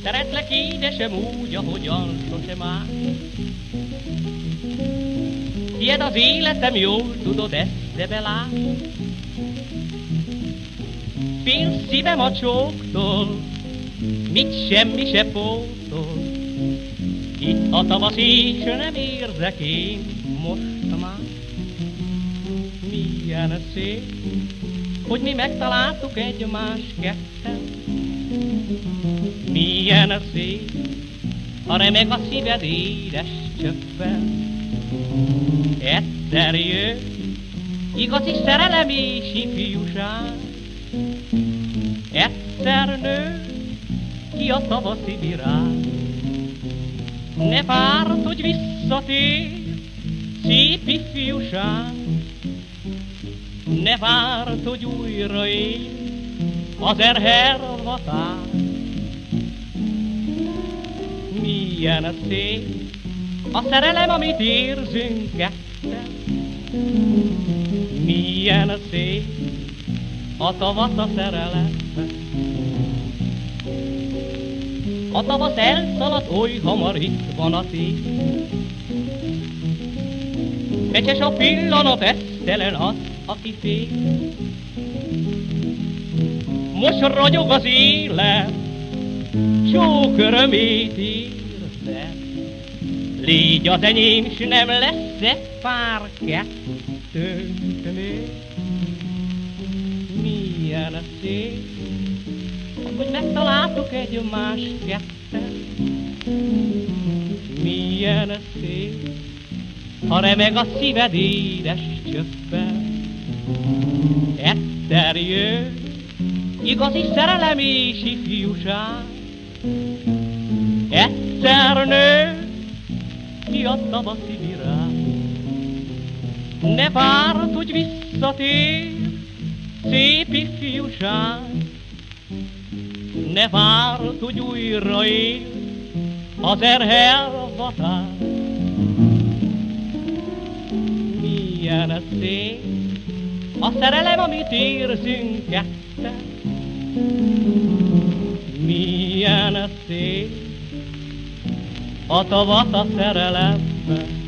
Szeretlek édesem úgy, ahogyan sose más. Tied az életem, jól tudod ezt, de belát. Fél szívem a csóktól, mit semmi se pótol. Itt a tavasz és nem érzek én most már. Milyen szép, hogy mi megtaláltuk egymást ketten. Milyen szép, ha remeg a szíved édes csöppen. Egyszer jön igazi szerelem és ifjúság. Egyszer nő ki a tavaszi virág. Ne várd, hogy visszatér szép ifjúság. Ne várd, hogy újra él az erhervatár. Milyen szép a szerelem, amit érzünk ketten. Milyen szép a tavasz a szerelemben. A tavasz elszaladt, oly hamar itt van a tél. Becses a pillanat, esztelen az, aki fél. Most ragyog az élet, sok örömét érzed. Légy az enyém, s nem lesz egy pár kettőnk nő. Milyen szép, hogy megtaláltuk egymást ketten. Milyen szép, ha remeg a szíved édes csöppen. Egyszer jön igazi szerelem és ifjúság. Egyszer nő ki a tavaszi virág. Ne várd, hogy visszatér szép ifjúság. Ne várd, hogy újra él az erhervatár. Milyen szép a szerelem, amit érzünk ketten. Milyen szép a tavasz a szerelemben.